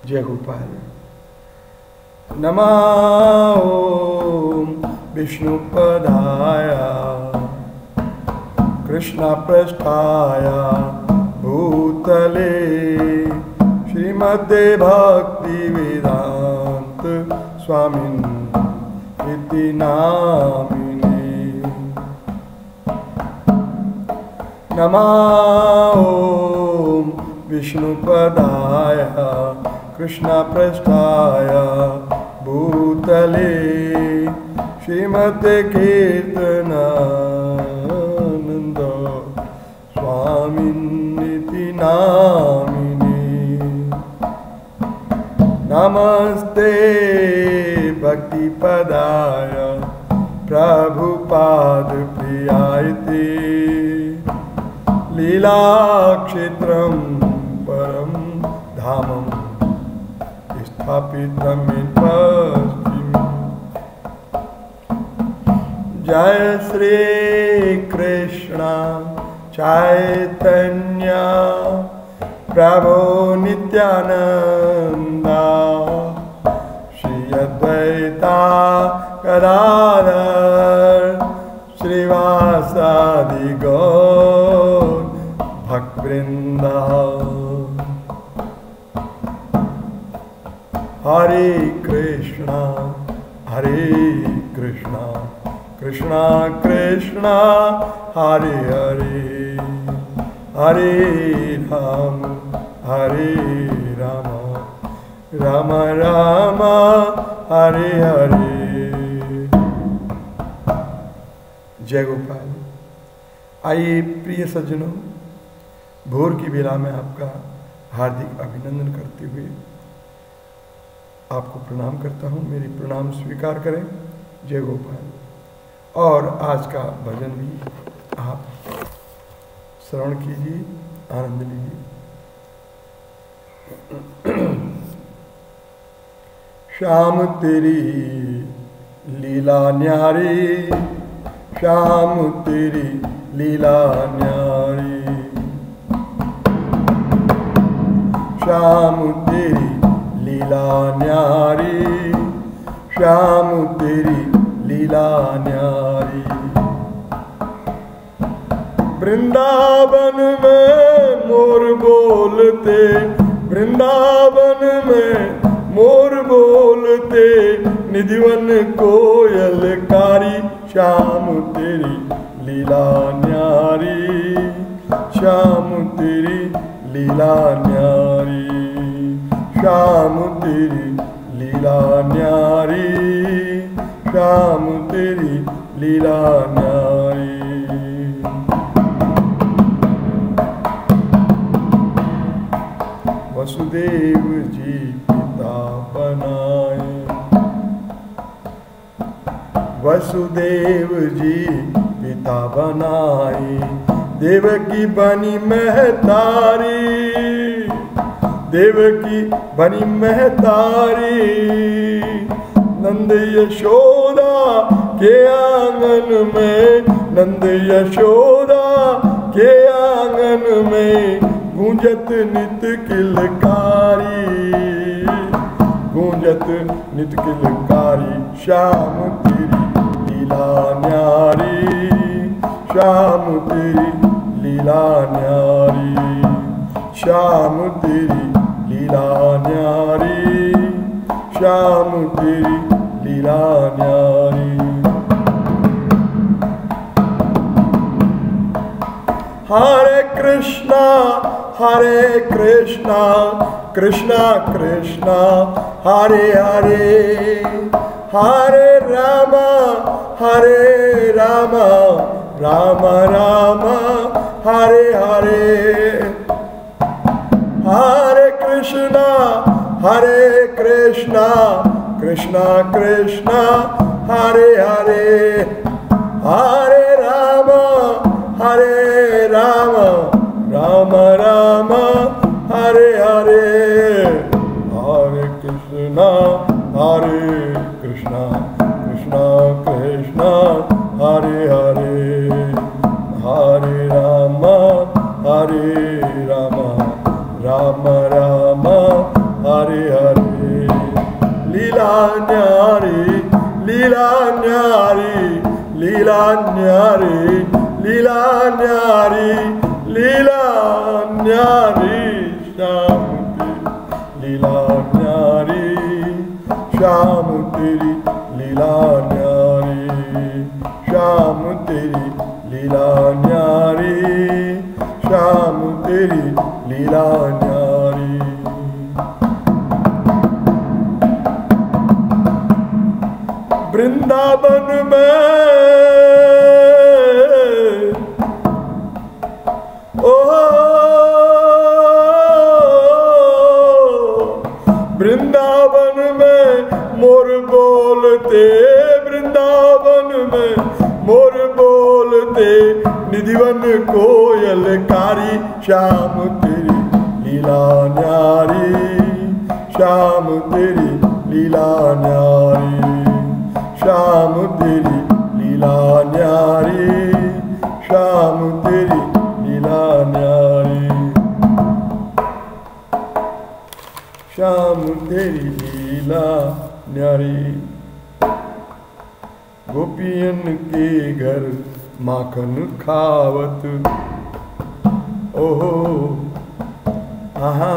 जय गोपाल। नमः ओम विष्णुपदाय कृष्णपृष्ठाय भूतले श्रीमते भक्तिवेदांत स्वामिन्ति नामिने। नमः ओम विष्णुपदाय कृष्णपृष्ठाय भूतले श्रीमते कीर्तनानंद स्वामिन्ति नामिने। नमस्ते भक्तिपदाय प्रभुपाद प्रियायते लीलाक्षेत्रं परं धामं स्थापितं पश्चिमे। जय श्री कृष्ण चैतन्य प्रभु नित्यानंद श्री अद्वैता गदाधर श्रीवासादि गौर भक्तवृंद। हरे कृष्णा कृष्णा कृष्णा हरे हरे, हरे राम राम राम हरे हरे। जय गोपाल। आइए प्रिय सज्जनों, भोर की बेला में आपका हार्दिक अभिनंदन करते हुए आपको प्रणाम करता हूँ। मेरी प्रणाम स्वीकार करें। जय गोपाल। और आज का भजन भी आप श्रवण कीजिए, आनंद लीजिए। श्याम तेरी लीला न्यारी, श्याम तेरी लीला न्यारी, श्याम तेरी लीला न्यारी, श्याम तेरी लीला न्यारी। वृंदावन में मोर बोलते, वृंदावन में मोर बोलते, निधिवन कोयलकारी, श्याम तेरी लीला न्यारी, श्याम तेरी लीला न्यारी, श्याम तेरी लीला न्यारी, श्याम तेरी लीला न्यारी। वसुदेव जी पिता बनाए, वसुदेव जी पिता बनाए, देवकी बनी महतारी, देवकी बनी महतारी। नंद यशोदा के आंगन में, नंद यशोदा के आंगन में गूंजत नित किलकारी, गूंजत नित किलकारी। श्याम तेरी लीला न्यारी, श्याम तेरी लीला न्यारी, श्याम तेरी लीला न्यारी, श्याम तेरी लीला न्यारी। हरे कृष्णा कृष्णा कृष्णा हरे हरे, हरे राम राम राम हरे हरे। हरे कृष्णा कृष्णा कृष्णा हरे हरे, हरे राम राम राम हरे हरे। हरे कृष्णा कृष्णा कृष्णा हरे हरे, हरे राम राम राम हरे हरे हरे लीला न्यारी लीला न्यारी लीला न्यारी लीला न्यारी लीला न्यारी श्याम तेरी लीला न्यारी श्याम तेरी लीला न्यारी श्याम तेरी लीला न्यारी श्याम तेरी लीला न्यारी। वृंदावन में ओ वृंदावन में मोर बोलते वृंदावन में मोर बोलते निधिवन कोयल कारी श्याम तेरी लीला न्यारी श्याम तेरी लीला न्यारी श्याम तेरी लीला न्यारी श्याम तेरी लीला न्यारी श्याम तेरी लीला न्यारी। गोपियन के घर माखन खावत ओहो आहा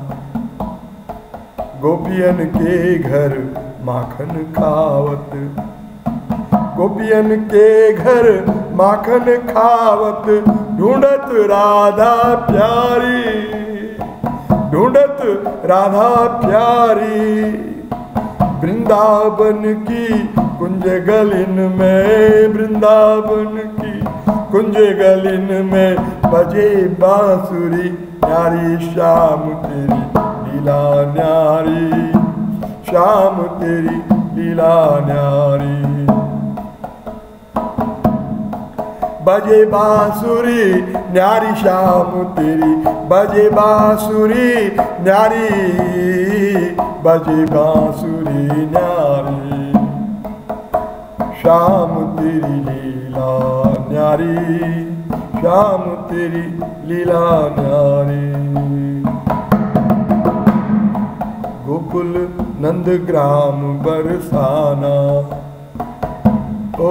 गोपियन के घर माखन खावत गोपियन के घर माखन खावत ढूंढत राधा प्यारी ढूंढत राधा प्यारी वृंदावन की कुंज गलिन में वृंदावन की कुंज गलिन में बजे बांसुरी न्यारी श्याम तेरी लीला न्यारी श्याम तेरी लीला न्यारी। बजे बांसुरी न्यारी श्याम तेरी बजे बांसुरी न्यारी बजे बांसुरी न्यारी श्याम तेरी लीला न्यारी श्याम तेरी लीला न्यारी। गोकुल नंद ग्राम बरसाना ओ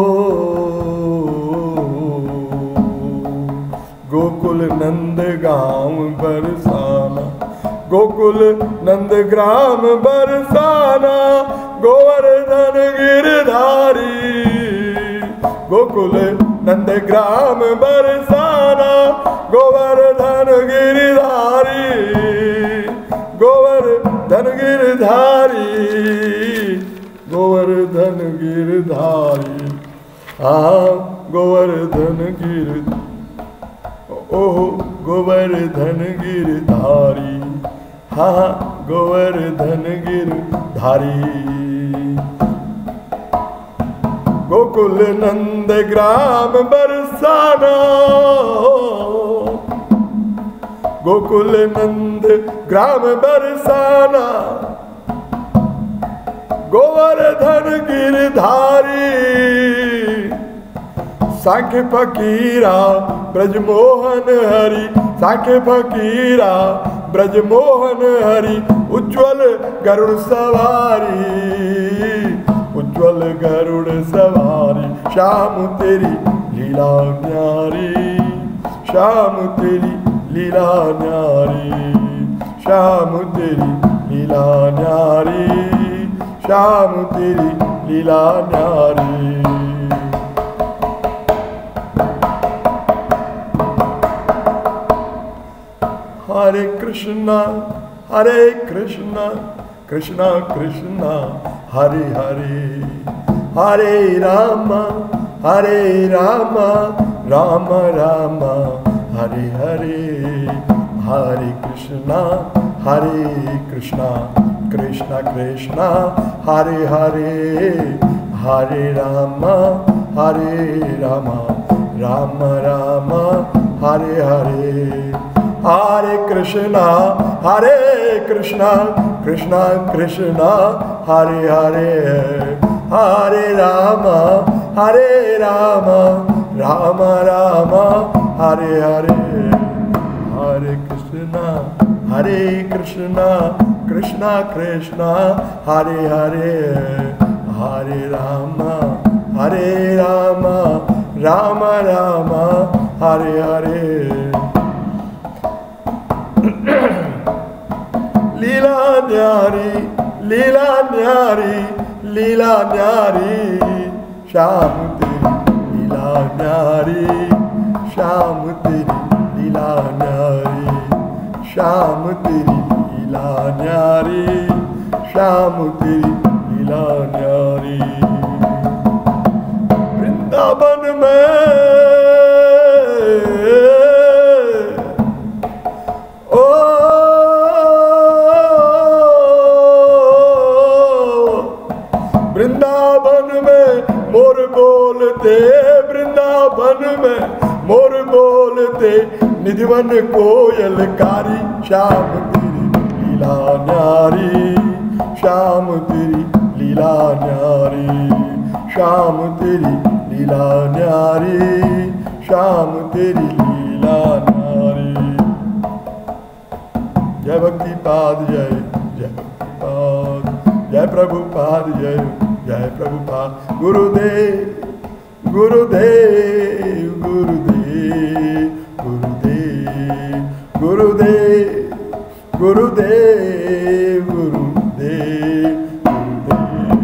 गोकुल नंद गांव बरसाना गोकुल नंद ग्राम बरसाना गोवर्धन गिरधारी गोकुल नंद ग्राम बरसाना गोवर्धन गिरधारी गोवर्धन गिरधारी गोवर्धन गिरधारी गोवर्धन गिरधारी ओह गोवर्धन गिरधारी गोवर्धन गिरधारी। गोकुल नंद ग्राम बरसाना गोकुल नंद ग्राम बरसाना गोवर्धन गिरधारी। सांख्य फकीरा ब्रजमोहन हरि सांख्य फकीरा ब्रजमोहन हरि उज्ज्वल गरुड़ सवारी उज्ज्वल गरुड़ सवारी श्याम तेरी लीला न्यारी श्याम तेरी लीला न्यारी श्याम तेरी लीला न्यारी श्याम तेरी लीला न्यारी। हरे कृष्णा कृष्णा कृष्णा हरे हरे हरे राम राम राम हरे हरे हरे कृष्णा कृष्णा कृष्णा कृष्णा हरे हरे हरे राम राम राम हरे हरे हरे कृष्णा कृष्णा कृष्णा हरे हरे हरे राम राम राम हरे हरे हरे कृष्णा कृष्णा कृष्णा हरे हरे हरे राम राम राम हरे हरे। लीला न्यारी लीला न्यारी लीला न्यारी श्याम तेरी लीला न्यारी श्याम तेरी लीला न्यारी श्याम तेरी लीला न्यारी श्याम तेरी लीला न्यारी। वृंदावन में ओ वृंदावन में मोर बोलते वृंदावन में मोर बोलते निधिवन कोयलकारी श्याम तेरी लीला न्यारी श्याम तेरी लीला न्यारी श्याम तेरी लीला न्यारी श्याम तेरी लीला न्यारी। जय भक्ति पाद जय जय भक्ति पाद जय प्रभुपाद जय जय प्रभुपाद। गुरुदेव गुरुदेव गुरुदेव गुरुदेव गुरुदेव गुरुदेव गुरुदेव गुरुदेव।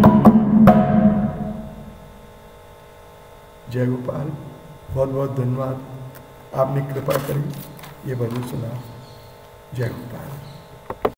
जय गोपाल। बहुत बहुत धन्यवाद, आपने कृपा करी ये भजन सुना। जय गोपाल।